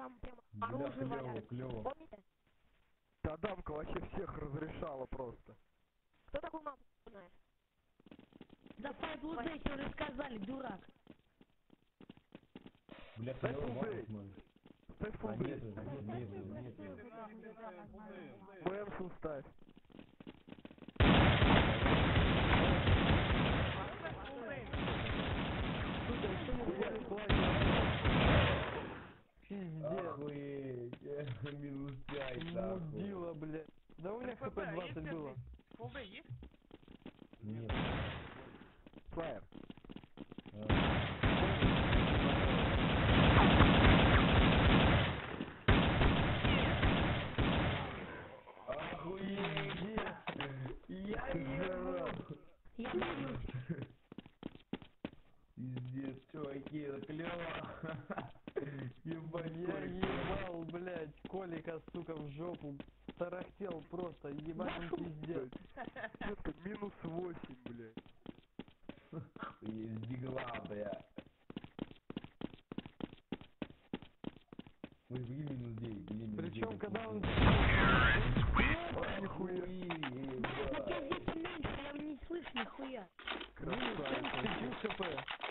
там прям Да, оружие клево, валяется. клево. Помните? Та дамка вообще всех разрешала просто. Кто такую мапу знает? Да Five Blue Day тебе уже сказали, дурак. Бля, Дай клево, фулбей. бабушка моя. Ставь А фулбей. нету. Мэнсу ставь. Сука, нихуя не платит. Пиздец. Охуеть. Минус 5, нахуй. Мудила, блядь. Да у меня хп 20 было. Фулбей есть? Нет. Флайер. Охуеть. Я ебу. Я боюсь. Пиздец, чуваки, это клево. Ебать, Я Колик. ебал, блядь, Колика, сука, в жопу. Тарахтел просто, ебать он пиздец. Детка, минус 8, блядь. Есть дигла, бля. Ой, где минус 9? Где минус 9? Причем, когда он... Нихуя. Да, где-то меньше, я не слышу нихуя. Минус 7 хп.